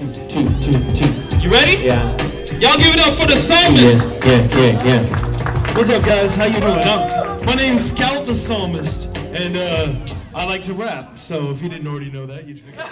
You ready? Yeah. Y'all give it up for the Psalmist. Yeah. What's up, guys? How you doing? My name's Scout the Psalmist, and I like to rap. So if you didn't already know that, you'd figure.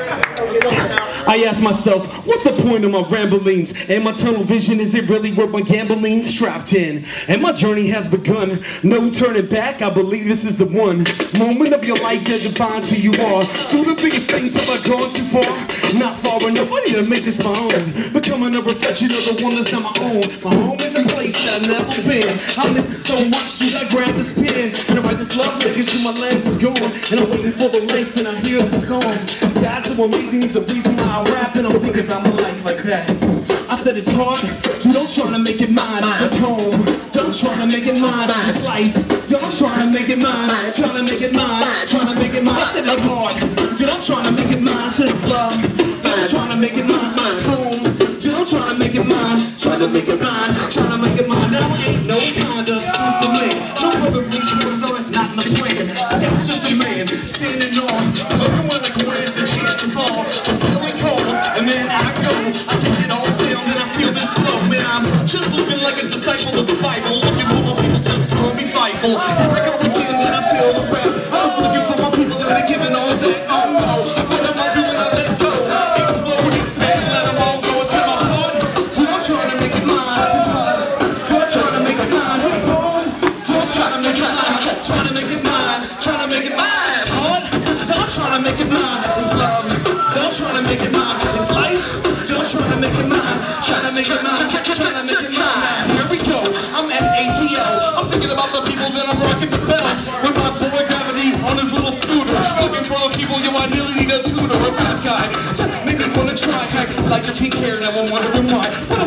I ask myself, what's the point of my ramblings? And my tunnel vision, is it really worth my gambling? Strapped in, and my journey has begun. No turning back, I believe this is the one moment of your life that defines who you are. Through the biggest things, have I gone too far? Not far enough, I need to make this my own. Becoming a reflection of the one that's not my own. My home is a place that I've never been. I miss it so much, should I grab this pen and I write this love letter to my life is gone. And I'm waiting for the life and I hear the song. God's so amazing, he's the reason why I rap. And I'm thinking about my life like that. I said it's hard, dude, don't try to make it mine. It's home, don't try to make it mine. It's life, don't try to make it mine. Try to make it mine, try to make it mine. I said it's hard, dude, don't try to make it mine. I said it's love, don't try to make it mine. I said it's home, dude, don't try to make it mine. Try to make it mine, try to make it mine. Now ain't no kind of Superman. No other police orders are not in the plan. Steps just a man standing on. Looking where the corner is the chance to fall. I'm stealing calls, and then I go. I take it all down, then I feel this flow. Man, I'm just living like a disciple of the Bible. Looking for my people, just call me Fightful. Here I go again, then I feel the rap. I was looking for my people, and they're giving all that. Oh no, what am I doing? I let it go. Explode, expand, let them all go. It's in my heart. Dude, I'm trying to make it mine. It's hard. Dude, I'm trying to make it mine. It's home. Dude, I'm trying to make it mine. Trying to make it mine. Trying to make it mine. It's hard. Don't try to make it mine. It's love. Don't try to make it mine. It's life. Don't try to make it mine. Try to make it mine. Try to make it mine. Here we go. I'm at ATL. I'm thinking about the people that I'm rocking the bells with my boy Gravity on his little scooter. Looking for the people, I nearly need a tutor, a bad guy to make me wanna try. Hack like your pink hair, now I'm wondering why. But